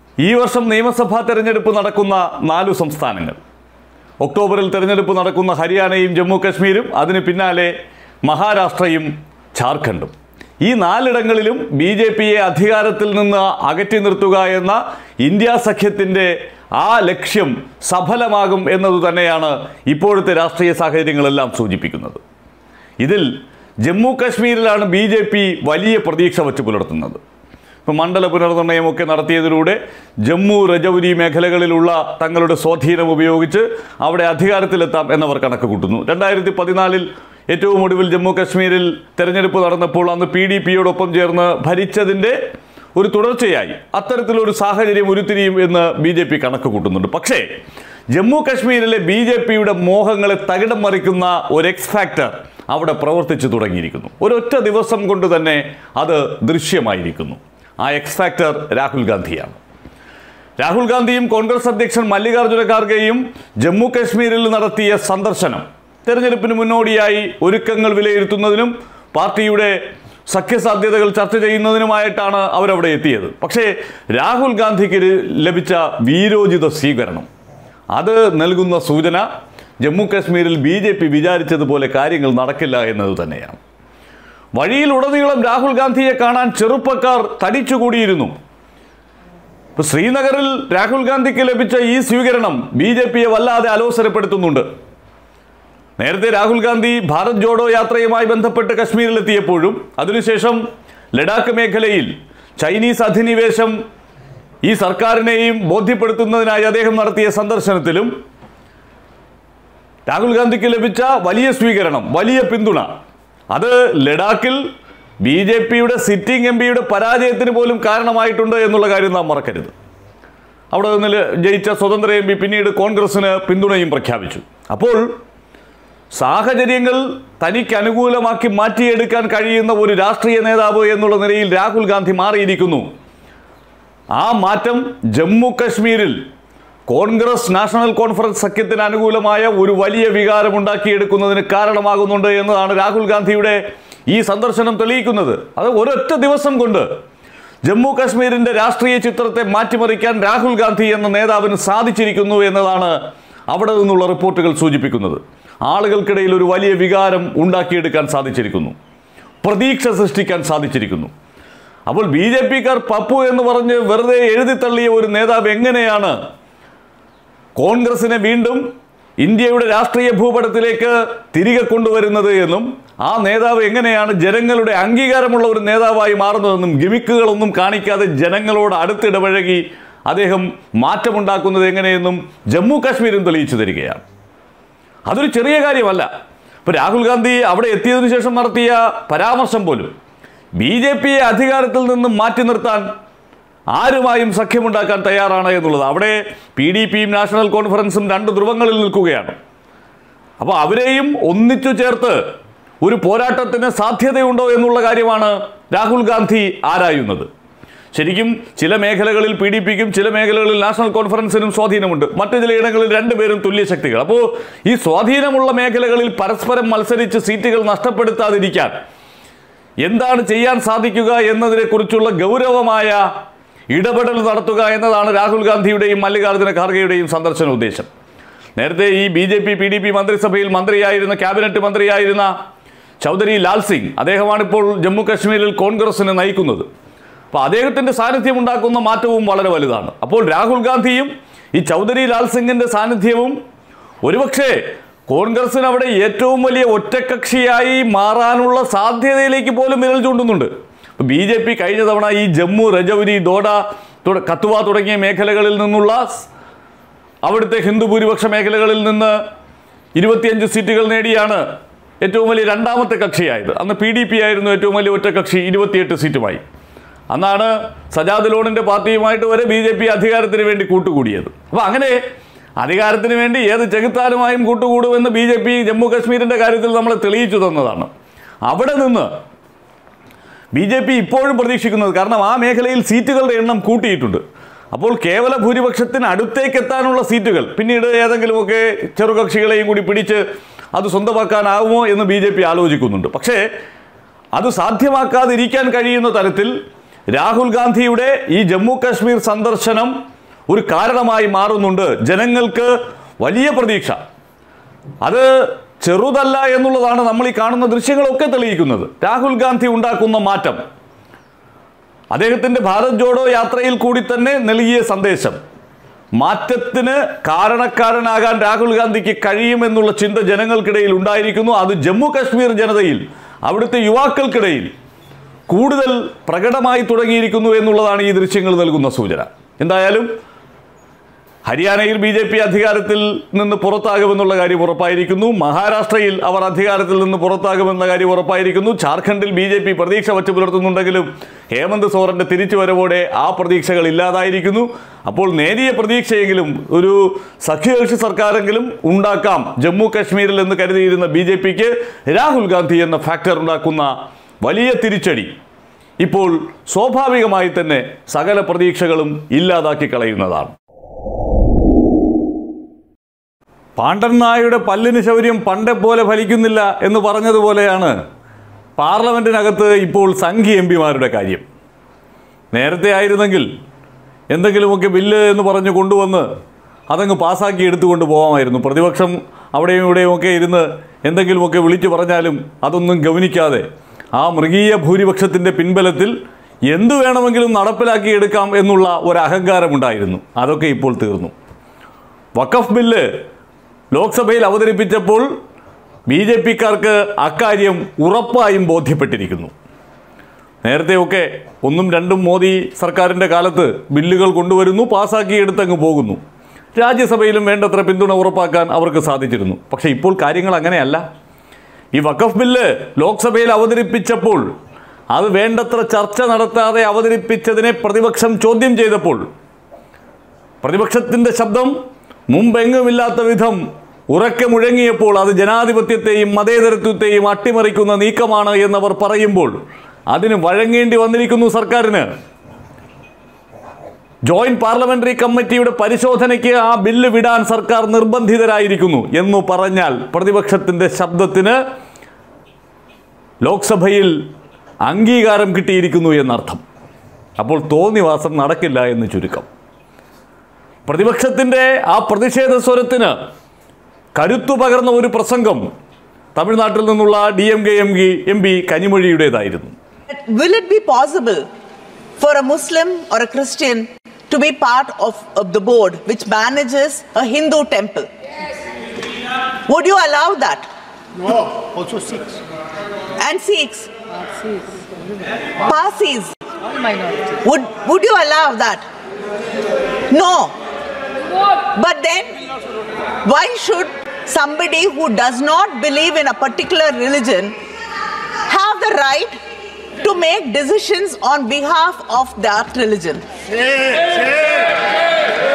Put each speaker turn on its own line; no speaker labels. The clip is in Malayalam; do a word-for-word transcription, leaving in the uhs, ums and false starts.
ഈ വർഷം നിയമസഭാ തെരഞ്ഞെടുപ്പ് നടക്കുന്ന നാലു സംസ്ഥാനങ്ങൾ. ഒക്ടോബറിൽ തെരഞ്ഞെടുപ്പ് നടക്കുന്ന ഹരിയാനയും ജമ്മു കശ്മീരും, അതിന് പിന്നാലെ മഹാരാഷ്ട്രയും ഝാർഖണ്ഡും. ഈ നാലിടങ്ങളിലും ബി ജെ പിയെ അധികാരത്തിൽ നിന്ന് അകറ്റി നിർത്തുക എന്ന ഇന്ത്യ സഖ്യത്തിൻ്റെ ആ ലക്ഷ്യം സഫലമാകും എന്നത് തന്നെയാണ് ഇപ്പോഴത്തെ രാഷ്ട്രീയ സാഹചര്യങ്ങളെല്ലാം സൂചിപ്പിക്കുന്നത്. ഇതിൽ ജമ്മു കശ്മീരിലാണ് ബി ജെ പി വലിയ പ്രതീക്ഷ വച്ച് പുലർത്തുന്നത്. ഇപ്പോൾ മണ്ഡല പുനർനിർണയമൊക്കെ നടത്തിയതിലൂടെ ജമ്മു രജൗരി മേഖലകളിലുള്ള തങ്ങളുടെ സ്വാധീനം ഉപയോഗിച്ച് അവിടെ അധികാരത്തിലെത്താം എന്നവർ കണക്ക് കൂട്ടുന്നു. രണ്ടായിരത്തി പതിനാലിൽ ഏറ്റവും ഒടുവിൽ ജമ്മു കശ്മീരിൽ തെരഞ്ഞെടുപ്പ് നടന്നപ്പോൾ അന്ന് പി ഡി പിയോടൊപ്പം ചേർന്ന് ഭരിച്ചതിൻ്റെ ഒരു തുടർച്ചയായി അത്തരത്തിലൊരു സാഹചര്യം ഉരുത്തിരിയും എന്ന് ബി ജെ പി കണക്ക് കൂട്ടുന്നുണ്ട്. പക്ഷേ ജമ്മു കശ്മീരിലെ ബി ജെ പിയുടെ മോഹങ്ങളെ തകിടം മറിക്കുന്ന ഒരു എക്സ് ഫാക്ടർ അവിടെ പ്രവർത്തിച്ചു തുടങ്ങിയിരിക്കുന്നു. ഒരൊറ്റ ദിവസം കൊണ്ട് തന്നെ അത് ദൃശ്യമായിരിക്കുന്നു. ആ എക്സ് ഫാക്ടർ രാഹുൽ ഗാന്ധിയാണ്. രാഹുൽ ഗാന്ധിയും കോൺഗ്രസ് അധ്യക്ഷൻ മല്ലികാർജ്ജുന ഖാർഗെയും ജമ്മു കശ്മീരിൽ നടത്തിയ സന്ദർശനം തെരഞ്ഞെടുപ്പിന് മുന്നോടിയായി ഒരുക്കങ്ങൾ വിലയിരുത്തുന്നതിനും പാർട്ടിയുടെ സഖ്യസാധ്യതകൾ ചർച്ച ചെയ്യുന്നതിനുമായിട്ടാണ് അവരവിടെ എത്തിയത്. പക്ഷേ രാഹുൽ ഗാന്ധിക്ക് ലഭിച്ച വീരോചിത സ്വീകരണം അത് നൽകുന്ന സൂചന ജമ്മു കശ്മീരിൽ ബി ജെ പി വിചാരിച്ചതുപോലെ കാര്യങ്ങൾ നടക്കില്ല എന്നത് തന്നെയാണ്. വഴിയിലുടനീളം രാഹുൽ ഗാന്ധിയെ കാണാൻ ചെറുപ്പക്കാർ തടിച്ചുകൂടിയിരുന്നു. ഇപ്പോൾ ശ്രീനഗറിൽ രാഹുൽ ഗാന്ധിക്ക് ലഭിച്ച ഈ സ്വീകരണം ബി ജെ പിയെ വല്ലാതെ അലോസരപ്പെടുത്തുന്നുണ്ട്. നേരത്തെ രാഹുൽ ഗാന്ധി ഭാരത് ജോഡോ യാത്രയുമായി ബന്ധപ്പെട്ട് കശ്മീരിലെത്തിയപ്പോഴും അതിനുശേഷം ലഡാക്ക് മേഖലയിൽ ചൈനീസ് അധിനിവേശം ഈ സർക്കാരിനെയും ബോധ്യപ്പെടുത്തുന്നതിനായി അദ്ദേഹം നടത്തിയ സന്ദർശനത്തിലും രാഹുൽ ഗാന്ധിക്ക് ലഭിച്ച വലിയ സ്വീകരണം, വലിയ പിന്തുണ അത് ലഡാക്കിൽ ബി ജെ പിയുടെ സിറ്റിംഗ് എം പിയുടെ പരാജയത്തിന് പോലും കാരണമായിട്ടുണ്ട് എന്നുള്ള കാര്യം നാം മറക്കരുത്. അവിടെ നിന്ന് ജയിച്ച സ്വതന്ത്ര എം പി പിന്നീട് കോൺഗ്രസിന് പിന്തുണയും പ്രഖ്യാപിച്ചു. അപ്പോൾ സാഹചര്യങ്ങൾ തനിക്ക് അനുകൂലമാക്കി മാറ്റിയെടുക്കാൻ കഴിയുന്ന ഒരു രാഷ്ട്രീയ നേതാവ് എന്നുള്ള നിലയിൽ രാഹുൽ ഗാന്ധി മാറിയിരിക്കുന്നു. ആ മാറ്റം ജമ്മു കശ്മീരിൽ കോൺഗ്രസ് നാഷണൽ കോൺഫറൻസ് സഖ്യത്തിന് അനുകൂലമായ ഒരു വലിയ വികാരം ഉണ്ടാക്കിയെടുക്കുന്നതിന് കാരണമാകുന്നുണ്ട് എന്നതാണ് രാഹുൽ ഗാന്ധിയുടെ ഈ സന്ദർശനം തെളിയിക്കുന്നത്. അത് ഒരൊറ്റ ദിവസം കൊണ്ട് ജമ്മു കശ്മീരിൻ്റെ രാഷ്ട്രീയ ചിത്രത്തെ മാറ്റിമറിക്കാൻ രാഹുൽ ഗാന്ധി എന്ന നേതാവിന് സാധിച്ചിരിക്കുന്നു എന്നതാണ് അവിടെ നിന്നുള്ള റിപ്പോർട്ടുകൾ സൂചിപ്പിക്കുന്നത്. ആളുകൾക്കിടയിൽ ഒരു വലിയ വികാരം ഉണ്ടാക്കിയെടുക്കാൻ സാധിച്ചിരിക്കുന്നു, പ്രതീക്ഷ സൃഷ്ടിക്കാൻ സാധിച്ചിരിക്കുന്നു. അപ്പോൾ ബി ജെ പിക്കാർ പപ്പു എന്ന് പറഞ്ഞ് വെറുതെ എഴുതിത്തള്ളിയ ഒരു നേതാവ് എങ്ങനെയാണ് കോൺഗ്രസിനെ വീണ്ടും ഇന്ത്യയുടെ രാഷ്ട്രീയ ഭൂപടത്തിലേക്ക് തിരികെ കൊണ്ടുവരുന്നത് എന്നും ആ നേതാവ് എങ്ങനെയാണ് ജനങ്ങളുടെ അംഗീകാരമുള്ള ഒരു നേതാവായി മാറുന്നതെന്നും ഗിമിക്കുകളൊന്നും കാണിക്കാതെ ജനങ്ങളോട് അടുത്തിടപഴകി അദ്ദേഹം മാറ്റമുണ്ടാക്കുന്നത് എങ്ങനെയെന്നും ജമ്മു കാശ്മീരും തെളിയിച്ചു തരികയാണ്. അതൊരു ചെറിയ കാര്യമല്ല. ഇപ്പോൾ രാഹുൽ ഗാന്ധി അവിടെ എത്തിയതിനു ശേഷം നടത്തിയ പരാമർശം പോലും ബി ജെ പിയെ അധികാരത്തിൽ നിന്നും മാറ്റി നിർത്താൻ ആരുമായും സഖ്യമുണ്ടാക്കാൻ തയ്യാറാണ് എന്നുള്ളത്. അവിടെ പി ഡി പിയും നാഷണൽ കോൺഫറൻസും രണ്ട് ധ്രുവങ്ങളിൽ നിൽക്കുകയാണ്. അപ്പോൾ അവരെയും ഒന്നിച്ചു ചേർത്ത് ഒരു പോരാട്ടത്തിന് സാധ്യതയുണ്ടോ എന്നുള്ള കാര്യമാണ് രാഹുൽ ഗാന്ധി ആരായുന്നത്. ശരിക്കും ചില മേഖലകളിൽ പി ഡി പിക്കും ചില മേഖലകളിൽ നാഷണൽ കോൺഫറൻസിനും സ്വാധീനമുണ്ട്, മറ്റു ചിലയിടങ്ങളിൽ രണ്ടുപേരും തുല്യശക്തികൾ. അപ്പോൾ ഈ സ്വാധീനമുള്ള മേഖലകളിൽ പരസ്പരം മത്സരിച്ച് സീറ്റുകൾ നഷ്ടപ്പെടുത്താതിരിക്കാൻ എന്താണ് ചെയ്യാൻ സാധിക്കുക എന്നതിനെക്കുറിച്ചുള്ള ഗൗരവമായ ഇടപെടൽ നടത്തുക എന്നതാണ് രാഹുൽ ഗാന്ധിയുടെയും മല്ലികാർജ്ജുന ഖാർഗെയുടെയും സന്ദർശന ഉദ്ദേശം. നേരത്തെ ഈ B J P P D P മന്ത്രിസഭയിൽ മന്ത്രിയായിരുന്ന ക്യാബിനറ്റ് മന്ത്രിയായിരുന്ന ചൗധരി ലാൽ സിംഗ്, അദ്ദേഹമാണിപ്പോൾ ജമ്മു കശ്മീരിൽ കോൺഗ്രസിനെ നയിക്കുന്നത്. അപ്പോൾ അദ്ദേഹത്തിൻ്റെ സാന്നിധ്യം ഉണ്ടാക്കുന്ന മാറ്റവും വളരെ വലുതാണ്. അപ്പോൾ രാഹുൽ ഗാന്ധിയും ഈ ചൗധരി ലാൽ സിംഗിൻ്റെ സാന്നിധ്യവും ഒരുപക്ഷേ കോൺഗ്രസിന് അവിടെ ഏറ്റവും വലിയ ഒറ്റക്കക്ഷിയായി മാറാനുള്ള സാധ്യതയിലേക്ക് പോലും വിരൽ ചൂണ്ടുന്നുണ്ട്. ബി ജെ പി കഴിഞ്ഞ തവണ ഈ ജമ്മു രജൗരി ദോഡ കത്തുവ തുടങ്ങിയ മേഖലകളിൽ നിന്നുള്ള അവിടുത്തെ ഹിന്ദു ഭൂരിപക്ഷ മേഖലകളിൽ നിന്ന് ഇരുപത്തിയഞ്ച് സീറ്റുകൾ നേടിയാണ് ഏറ്റവും വലിയ രണ്ടാമത്തെ കക്ഷിയായത്. അന്ന് പി ഡി പി ആയിരുന്നു ഏറ്റവും വലിയ ഒറ്റക്കക്ഷി, ഇരുപത്തിയെട്ട് സീറ്റുമായി. അന്നാണ് സജാദ് ലോണിൻ്റെ പാർട്ടിയുമായിട്ട് വരെ ബി ജെ പി അധികാരത്തിന് വേണ്ടി കൂട്ടുകൂടിയത്. അപ്പോൾ അങ്ങനെ അധികാരത്തിന് വേണ്ടി ഏത് ചെകുത്താനുമായും കൂട്ടുകൂടുമെന്ന് ബി ജെ പി ജമ്മു കാശ്മീരിൻ്റെ കാര്യത്തിൽ നമ്മളെ തെളിയിച്ചു തന്നതാണ്. അവിടെ നിന്ന് ബി ജെ പി ഇപ്പോഴും പ്രതീക്ഷിക്കുന്നത്, കാരണം ആ മേഖലയിൽ സീറ്റുകളുടെ എണ്ണം കൂട്ടിയിട്ടുണ്ട്. അപ്പോൾ കേവല ഭൂരിപക്ഷത്തിന് അടുത്തേക്ക് എത്താനുള്ള സീറ്റുകൾ പിന്നീട് ഏതെങ്കിലുമൊക്കെ ചെറുകക്ഷികളെയും കൂടി പിടിച്ച് അത് സ്വന്തമാക്കാനാവുമോ എന്ന് ബി ജെ പി ആലോചിക്കുന്നുണ്ട്. പക്ഷേ അത് സാധ്യമാക്കാതിരിക്കാൻ കഴിയുന്ന തരത്തിൽ രാഹുൽ ഗാന്ധിയുടെ ഈ ജമ്മു കാശ്മീർ സന്ദർശനം ഒരു കാരണമായി മാറുന്നുണ്ട്. ജനങ്ങൾക്ക് വലിയ പ്രതീക്ഷ. അത് ചെറുതല്ല എന്നുള്ളതാണ് നമ്മൾ ഈ കാണുന്ന ദൃശ്യങ്ങളൊക്കെ തെളിയിക്കുന്നത്. രാഹുൽ ഗാന്ധി ഉണ്ടാക്കുന്ന മാറ്റം, അദ്ദേഹത്തിൻ്റെ ഭാരത് ജോഡോ യാത്രയിൽ കൂടി തന്നെ നൽകിയ സന്ദേശം, മാറ്റത്തിന് കാരണക്കാരനാകാൻ രാഹുൽ ഗാന്ധിക്ക് കഴിയുമെന്നുള്ള ചിന്ത ജനങ്ങൾക്കിടയിൽ ഉണ്ടായിരിക്കുന്നു. അത് ജമ്മു കാശ്മീർ ജനതയിൽ, അവിടുത്തെ യുവാക്കൾക്കിടയിൽ കൂടുതൽ പ്രകടമായി തുടങ്ങിയിരിക്കുന്നു എന്നുള്ളതാണ് ഈ ദൃശ്യങ്ങൾ നൽകുന്ന സൂചന. എന്തായാലും ഹരിയാനയിൽ ബി ജെ പി അധികാരത്തിൽ നിന്ന് പുറത്താകുമെന്നുള്ള കാര്യം ഉറപ്പായിരിക്കുന്നു. മഹാരാഷ്ട്രയിൽ അവർ അധികാരത്തിൽ നിന്ന് പുറത്താകുമെന്ന കാര്യം ഉറപ്പായിരിക്കുന്നു. ജാർഖണ്ഡിൽ ബി ജെ പി പ്രതീക്ഷ വച്ചു പുലർത്തുന്നുണ്ടെങ്കിലും ഹേമന്ത് സോറന്റെ തിരിച്ചുവരവോടെ ആ പ്രതീക്ഷകൾ ഇല്ലാതായിരിക്കുന്നു. അപ്പോൾ നേരിയ പ്രതീക്ഷയെങ്കിലും ഒരു സഖ്യകക്ഷി സർക്കാരെങ്കിലും ഉണ്ടാക്കാം ജമ്മു കാശ്മീരിൽ എന്ന് കരുതിയിരുന്ന ബി ജെ പിക്ക് രാഹുൽ ഗാന്ധി എന്ന ഫാക്ടർ ഉണ്ടാക്കുന്ന വലിയ തിരിച്ചടി ഇപ്പോൾ സ്വാഭാവികമായി തന്നെ സകല പ്രതീക്ഷകളും ഇല്ലാതാക്കി കളയുന്നതാണ്. പാണ്ഡൻ നായയുടെ പല്ലിന് ശൗര്യം പണ്ടേ പോലെ ഫലിക്കുന്നില്ല എന്ന് പറഞ്ഞതുപോലെയാണ് പാർലമെൻറ്റിനകത്ത് ഇപ്പോൾ സംഘി എം പിമാരുടെ കാര്യം. നേരത്തെ ആയിരുന്നെങ്കിൽ എന്തെങ്കിലുമൊക്കെ ബില്ല് എന്ന് പറഞ്ഞ് കൊണ്ടുവന്ന് അതങ്ങ് പാസ്സാക്കി എടുത്തുകൊണ്ട് പോകാമായിരുന്നു. പ്രതിപക്ഷം അവിടെയും ഇവിടെയും ഒക്കെ ഇരുന്ന് എന്തെങ്കിലുമൊക്കെ വിളിച്ചു പറഞ്ഞാലും അതൊന്നും ഗവനിക്കാതെ ആ മൃഗീയ ഭൂരിപക്ഷത്തിൻ്റെ പിൻബലത്തിൽ എന്തു വേണമെങ്കിലും നടപ്പിലാക്കി എടുക്കാം എന്നുള്ള ഒരു അഹങ്കാരമുണ്ടായിരുന്നു. അതൊക്കെ ഇപ്പോൾ തീർന്നു. വഖഫ് ബില്ല് ലോക്സഭയിൽ അവതരിപ്പിച്ചപ്പോൾ ബി ജെ പിക്കാർക്ക് അക്കാര്യം ഉറപ്പായും ബോധ്യപ്പെട്ടിരിക്കുന്നു. നേരത്തെയൊക്കെ ഒന്നും രണ്ടും മോദി സർക്കാരിൻ്റെ കാലത്ത് ബില്ലുകൾ കൊണ്ടുവരുന്നു, പാസ്സാക്കി എടുത്തങ്ങ് പോകുന്നു. രാജ്യസഭയിലും വേണ്ടത്ര പിന്തുണ ഉറപ്പാക്കാൻ അവർക്ക് സാധിച്ചിരുന്നു. പക്ഷേ ഇപ്പോൾ കാര്യങ്ങൾ അങ്ങനെയല്ല. ഈ വഖഫ് ബില്ല് ലോക്സഭയിൽ അവതരിപ്പിച്ചപ്പോൾ അത് വേണ്ടത്ര ചർച്ച നടത്താതെ അവതരിപ്പിച്ചതിനെ പ്രതിപക്ഷം ചോദ്യം ചെയ്തപ്പോൾ പ്രതിപക്ഷത്തിൻ്റെ ശബ്ദം മുമ്പെങ്ങുമില്ലാത്ത വിധം ഉറക്കെ മുഴങ്ങിയപ്പോൾ അത് ജനാധിപത്യത്തെയും മതേതരത്വത്തെയും അട്ടിമറിക്കുന്ന നീക്കമാണ് എന്നവർ പറയുമ്പോൾ അതിന് വഴങ്ങേണ്ടി വന്നിരിക്കുന്നു സർക്കാരിന്. ജോയിന്റ് പാർലമെന്ററി കമ്മിറ്റിയുടെ പരിശോധനയ്ക്ക് ആ ബില്ല് വിടാൻ സർക്കാർ നിർബന്ധിതരായിരിക്കുന്നു എന്ന് പറഞ്ഞാൽ പ്രതിപക്ഷത്തിൻ്റെ ശബ്ദത്തിന് ലോക്സഭയിൽ അംഗീകാരം കിട്ടിയിരിക്കുന്നു എന്നർത്ഥം. അപ്പോൾ തോന്നിവാസം നടക്കില്ല എന്ന് ചുരുക്കം. പ്രതിപക്ഷത്തിൻ്റെ ആ പ്രതിഷേധ സ്വരത്തിന് കരുത്തു പകർന്ന ഒരു പ്രസംഗം തമിഴ്നാട്ടിൽ നിന്നുള്ള D M K M M P കനിമൊഴിയുടേതായിരുന്നു.
Will it be possible for a Muslim or a Christian to be part of, of the board which manages a Hindu temple? Yes. Would you allow that?
No, also Sikhs.
And Sikhs?
Sikhs.
Parsis?
All minorities.
Would, would you allow that? No. But then, why should somebody who does not believe in a particular religion have the right to make decisions on behalf of that religion?
Say, say.